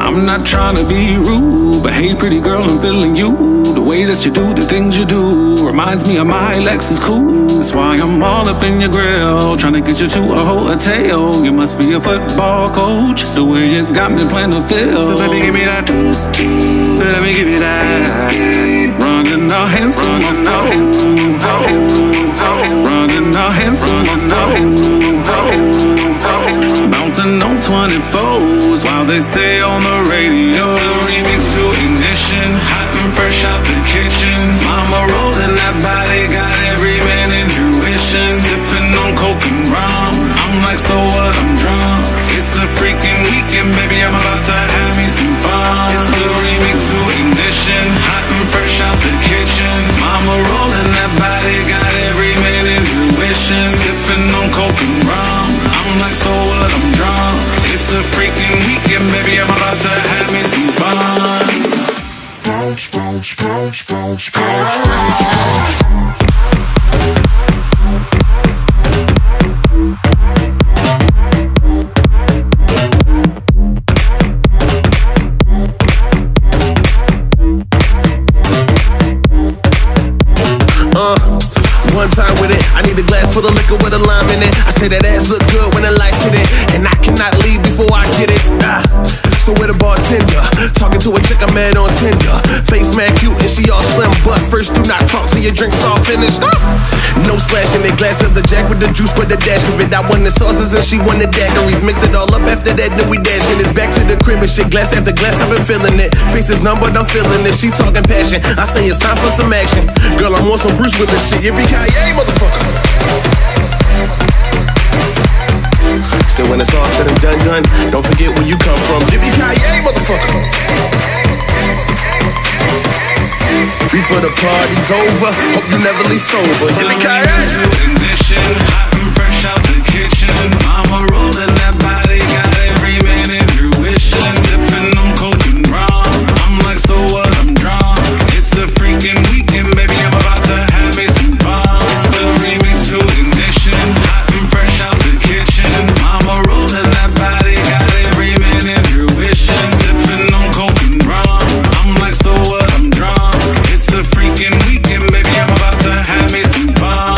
I'm not trying to be rude, but hey pretty girl, I'm feeling you. The way that you do the things you do reminds me of my Lexus cool. That's why I'm all up in your grill, trying to get you to a hotel. You must be a football coach, the way you got me playing the field. So baby, give me that, let me give you that. Running our hands through my nose, running our hands through my nose, bouncing on 24s while they say on the radio. It's the remix to Ignition, hot and fresh out the kitchen. Mama rolling that body, got every man in tuition. Sipping on coke and rum, I'm like, so what, I'm drunk. It's the freaking weekend, baby, I'm about to have me some fun. It's the remix to Ignition, hot and fresh out the kitchen. Mama rolling that body, got every man in tuition. Sipping on coke and rum, I'm like, so what, I'm drunk. It's the freaking weekend, baby, I'm about to have me some fun. Bounce, bounce, bounce, bounce, bounce, bounce, bounce. One time with it, I need a glass full of liquor with a lime in it. I say that ass look good when the lights hit it, and I cannot leave before I get it. So with a bartender, talking to a chick I met on Tinder. Face mad cute and she all slim, but first do not talk till your drink's all finished. No splashing it, glass of the Jack with the juice, but the dash of it. I won the sauces and she won the daiquiris. Mix it all up after that, then we dashing. It's back to the crib and shit, glass after glass, I've been feeling it. Face is numb, but I'm feeling it. She talking passion, I say it's time for some action. Girl, I want some Bruce with this shit. Yippee-ki-yay, motherfucker. So when it's all said and done, don't forget where you come from. Yippee-ki-yay, motherfucker. Before the party's over, hope you never leave sober. Yippee-ki-yay. Ignition, hot and fresh out the kitchen. Mama rolling that body, got every man in tuition. Sipping on coke and rum, I'm like, so what, I'm drunk. It's the freaking weekend, baby, I'm about to have me some fun. It's the remix to Ignition, hot and fresh out the kitchen. Mama rolling that body, got every man in tuition. Sipping on coke and rum, I'm like, so what, I'm drunk. It's the freaking weekend, baby, I'm about to have me some fun.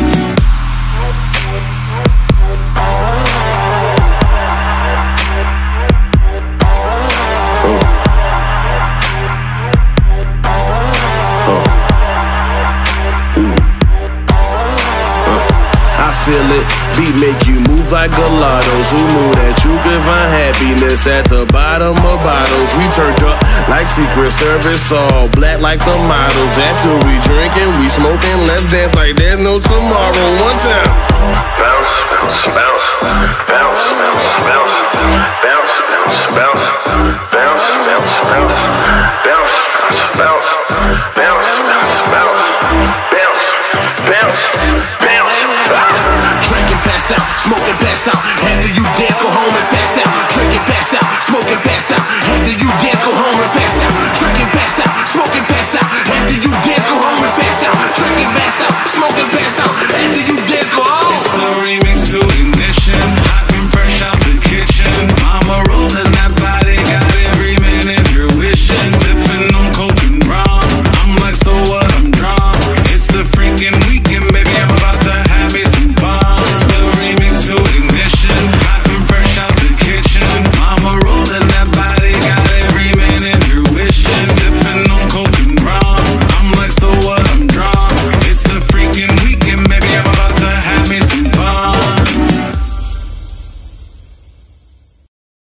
I feel it, beat make you move like gelatos. Who knew that you could find happiness at the bottom of bottles? We turned up like Secret Service, all black like the models. After we drinking, we smoking, let's dance like there's no tomorrow. One time. Bounce, bounce, bounce, bounce, bounce, bounce, bounce, bounce, bounce, bounce, bounce, bounce, bounce, bounce, bounce, bounce, bounce, bounce, bounce, bounce. Drinking, pass out, smoking, pass out.